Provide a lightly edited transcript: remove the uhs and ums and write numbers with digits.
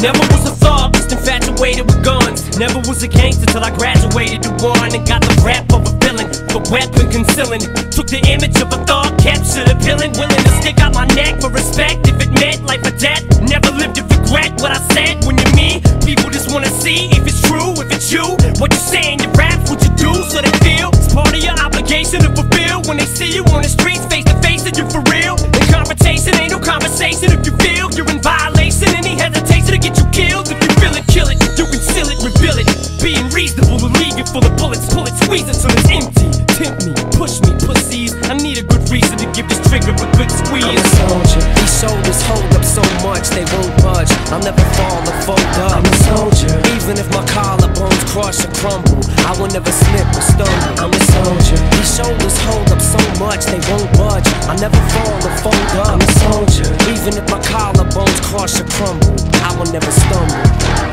Never was a thug, just infatuated with guns. Never was a gangster till I graduated to one and got the rap of a villain, the weapon concealing. Took the image of a thug, captured a villain, willing to stick out my neck for respect if it meant life or death. Never lived to regret what I said. When you're me, people just wanna see if it's true, if it's you. What you saying, your raps, what you do, so they feel it's part of your obligation to fulfill. When they see you on the streets, face to face, that you for real. And confrontation ain't no conversation if you feel you're in violation. Any hesitation to get you killed. If you feel it, kill it. You conceal it, reveal it. Being reasonable will leave you full of bullets. Pull it, squeeze it till it's empty. Tempt me, push me, pussies. I need a good reason to give this trigger a good squeeze. I'm a soldier. These shoulders hold up so much they won't budge. I'll never fall or fold up. I'm a soldier. Even if my collarbones crush or crumble, I will never slip or stumble. I'm a soldier. These shoulders hold up so much they won't budge. I'll never fall or fold up. I'm a soldier. Even if my collarbones crush or crumble, I will never stumble.